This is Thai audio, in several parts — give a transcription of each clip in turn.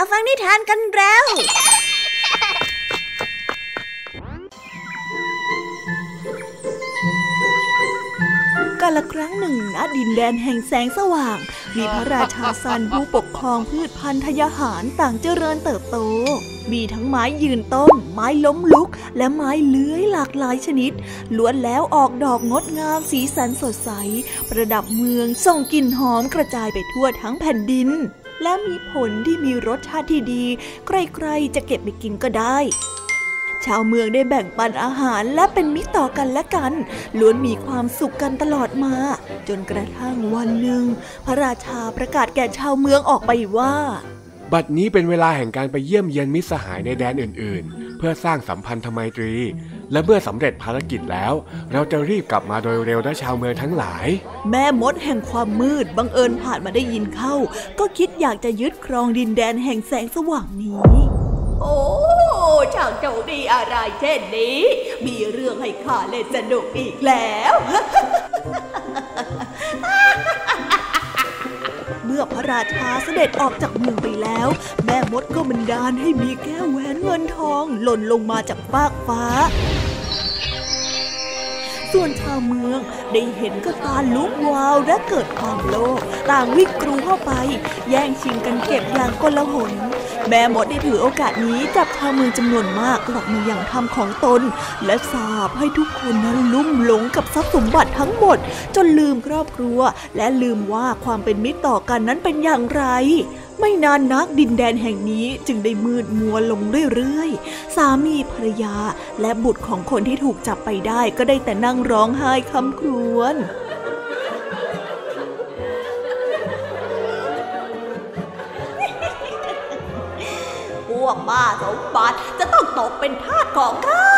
ฟังนิทานกันแล้วกาลครั้งหนึ่งณดินแดนแห่งแสงสว่างมีพระราชาซันผู้ปกครองพืชพันธุ์ทยหารต่างเจริญเติบโตมีทั้งไม้ยืนต้นไม้ล้มลุกและไม้เลื้อยหลากหลายชนิดล้วนแล้วออกดอกงดงามสีสันสดใสประดับเมืองส่งกลิ่นหอมกระจายไปทั่วทั้งแผ่นดินและมีผลที่มีรสชาติที่ดีใครๆจะเก็บไปกินก็ได้ชาวเมืองได้แบ่งปันอาหารและเป็นมิตรต่อกันและกันล้วนมีความสุขกันตลอดมาจนกระทั่งวันหนึ่งพระราชาประกาศแก่ชาวเมืองออกไปว่าบัดนี้เป็นเวลาแห่งการไปเยี่ยมเยียนมิตรสหายในแดนอื่นๆเพื่อสร้างสัมพันธไมตรีและเมื่อสำเร็จภารกิจแล้วเราจะรีบกลับมาโดยเร็วนะชาวเมืองทั้งหลายแม่มดแห่งความมืดบังเอิญผ่านมาได้ยินเข้าก็คิดอยากจะยึดครองดินแดนแห่งแสงสว่างนี้โอ้ช่างโชคดีอะไรเช่นนี้มีเรื่องให้ข้าเล่นสนุกอีกแล้ว เมื่อพระราชาเสด็จออกจากเมืองไปแล้วแม่มดก็บันดาลให้มีแก้วแหวนเงินทองหล่นลงมาจากฟากฟ้าส่วนชาวเมืองได้เห็นก็ตาลุกวาวและเกิดความโลภต่างวิ่งกรูเข้าไปแย่งชิงกันเก็บอย่างกลาหลแม่มดได้ถือโอกาสนี้จับชาวเมืองจำนวนมากกลับมาอย่างธรรมของตนและสาปให้ทุกคนนั้นลุ่มหลงกับทรัพย์สมบัติทั้งหมดจนลืมครอบครัวและลืมว่าความเป็นมิตรต่อกันนั้นเป็นอย่างไรไม่นานนักดินแดนแห่งนี้จึงได้มืดมัวลงเรื่อยๆสามีภรรยาและบุตรของคนที่ถูกจับไปได้ก็ได้แต่นั่งร้องไห้คร่ำครวญพวกบ้าสมบัติจะต้องตกเป็นทาสของข้า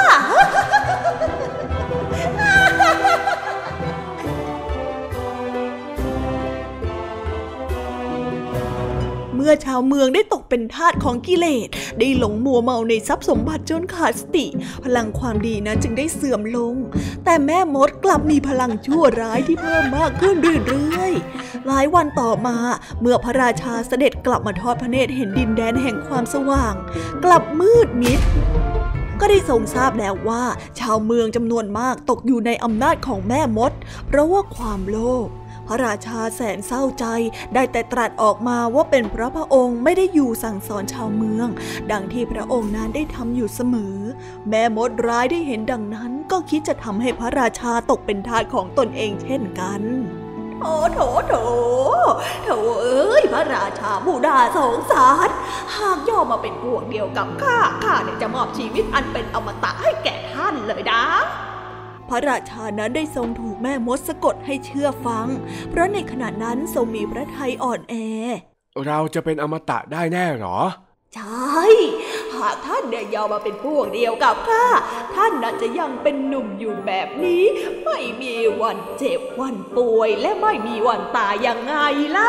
เมื่อชาวเมืองได้ตกเป็นทาสของกิเลสได้หลงมัวเมาในทรัพย์สมบัติจนขาดสติพลังความดีนั้นจึงได้เสื่อมลงแต่แม่มดกลับมีพลังชั่วร้ายที่เพิ่มมากขึ้นเรื่อยๆหลายวันต่อมาเมื่อพระราชาเสด็จกลับมาทอดพระเนตรเห็นดินแดนแห่งความสว่างกลับมืดมิดก็ได้ทรงทราบแล้วว่าชาวเมืองจำนวนมากตกอยู่ในอำนาจของแม่มดเพราะว่าความโลภพระราชาแสนเศร้าใจได้แต่ตรัสออกมาว่าเป็นเพราะพระองค์ไม่ได้อยู่สั่งสอนชาวเมืองดังที่พระองค์นั้นได้ทำอยู่เสมอแม่มดร้ายได้เห็นดังนั้นก็คิดจะทำให้พระราชาตกเป็นทาสของตนเองเช่นกันโถเอ้ยพระราชาผู้น่าสงสารหากย่อมาเป็นพวกเดียวกับข้าเนี่ยจะมอบชีวิตอันเป็นอมตะให้แก่ท่านเลยนะพระราชานั้นได้ทรงถูกแม่มดสะกดให้เชื่อฟังเพราะในขณะนั้นทรงมีพระทัยอ่อนแอเราจะเป็นอมตะได้แน่หรอใช่หากท่านเนี่ยยอมมาเป็นพวกเดียวกับข้าท่านน่าจะยังเป็นหนุ่มอยู่แบบนี้ไม่มีวันเจ็บวันป่วยและไม่มีวันตายยังไงล่ะ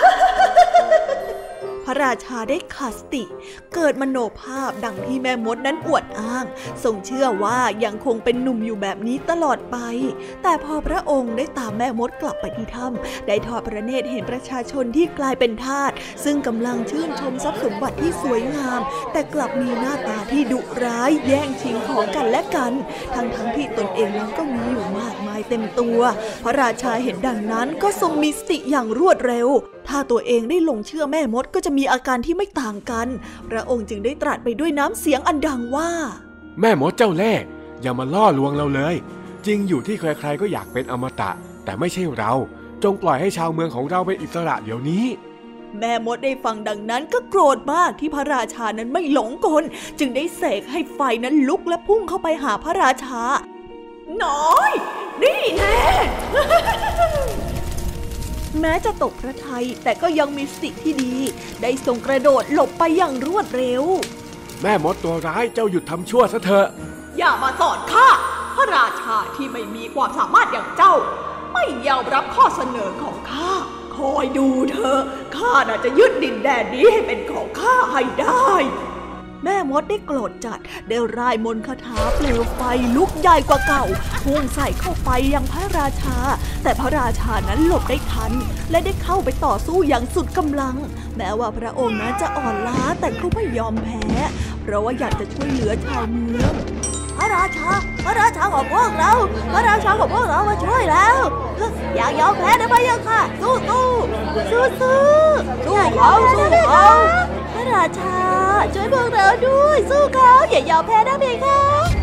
พระราชาได้ขาดสติเกิดมโนภาพดังที่แม่มดนั้นอวดอ้างทรงเชื่อว่ายังคงเป็นหนุ่มอยู่แบบนี้ตลอดไปแต่พอพระองค์ได้ตามแม่มดกลับไปที่ถ้ำได้ทอดพระเนตรเห็นประชาชนที่กลายเป็นทาสซึ่งกำลังชื่นชมทรัพย์สมบัติที่สวยงามแต่กลับมีหน้าตาที่ดุร้ายแย่งชิงของกันและกันทั้งที่ตนเองนั้นก็มีอยู่มากมายเต็มตัวพระราชาเห็นดังนั้นก็ทรงมีสติอย่างรวดเร็วถ้าตัวเองได้หลงเชื่อแม่มดก็จะมีอาการที่ไม่ต่างกันพระองค์จึงได้ตรัสไปด้วยน้ำเสียงอันดังว่าแม่มดเจ้าเล่ห์อย่ามาล่อลวงเราเลยจริงอยู่ที่ใครๆก็อยากเป็นอมตะแต่ไม่ใช่เราจงปล่อยให้ชาวเมืองของเราเป็นอิสระเดี๋ยวนี้แม่มดได้ฟังดังนั้นก็โกรธมากที่พระราชานั้นไม่หลงกลจึงได้เสกให้ไฟนั้นลุกและพุ่งเข้าไปหาพระราชาน้อยนี่แน่แม้จะตกพระทัยแต่ก็ยังมีสติที่ดีได้ทรงกระโดดหลบไปอย่างรวดเร็วแม่มดตัวร้ายเจ้าหยุดทำชั่วซะเถอะอย่ามาสอนข้าพระราชาที่ไม่มีความสามารถอย่างเจ้าไม่ยอมรับข้อเสนอของข้าคอยดูเถอะข้าน่าจะยึดดินแดนนี้ให้เป็นของข้าให้ได้แม่มดได้โกรธจัดได้ร่ายมนต์คาถาเปลวไฟลุกใหญ่กว่าเก่าพุ่งใส่เข้าไปยังพระราชาแต่พระราชานั้นหลบได้ทันและได้เข้าไปต่อสู้อย่างสุดกำลังแม้ว่าพระองค์นั้นจะอ่อนล้าแต่ก็ไม่ยอมแพ้เพราะว่าอยากจะช่วยเหลือชาวเมืองพระราชาของพวกเรามาช่วยแล้วอย่ายอมแพ้นะพะยะค่ะสู้เขาพระราชาช่วยพวกเราด้วยสู้เขาอย่ายอมแพ้นะเพคะ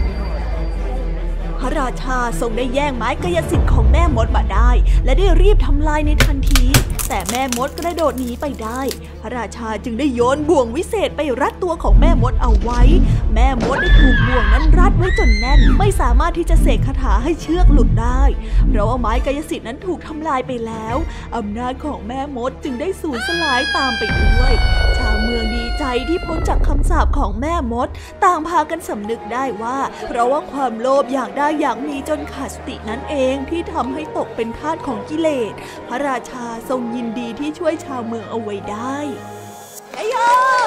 พระราชาทรงได้แย่งไม้กายสิทธิ์ของแม่มดมาได้และได้รีบทำลายในทันทีแต่แม่มดกระโดดหนีไปได้พระราชาจึงได้โยนบ่วงวิเศษไปรัดตัวของแม่มดเอาไว้แม่มดได้ถูกบ่วงนั้นรัดไว้จนแน่นไม่สามารถที่จะเสกคาถาให้เชือกหลุดได้เพราะว่าไม้กายสิทธิ์นั้นถูกทำลายไปแล้วอำนาจของแม่มดจึงได้สูญสลายตามไปด้วยชาวเมืองดีใจที่พ้นจากคำสาปของแม่มดต่างพากันสำนึกได้ว่าเพราะว่าความโลภอยากได้อย่างมีจนขาดสตินั่นเองที่ทำให้ตกเป็นทาสของกิเลสพระราชาทรงยินดีที่ช่วยชาวเมืองเอาไว้ได้ชัยโย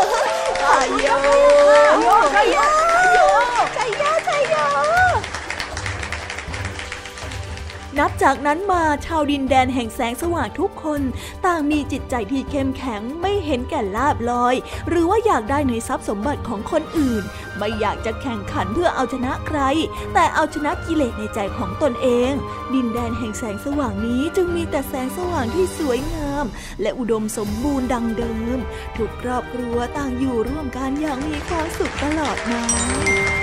นับจากนั้นมาชาวดินแดนแห่งแสงสว่างทุกคนต่างมีจิตใจที่เข้มแข็งไม่เห็นแก่ลาภลอยหรือว่าอยากได้ในทรัพย์สมบัติของคนอื่นไม่อยากจะแข่งขันเพื่อเอาชนะใครแต่เอาชนะกิเลสในใจของตนเองดินแดนแห่งแสงสว่างนี้จึงมีแต่แสงสว่างที่สวยงามและอุดมสมบูรณ์ดังเดิมทุกครอบครัวต่างอยู่ร่วมกันอย่างมีความสุขตลอดมา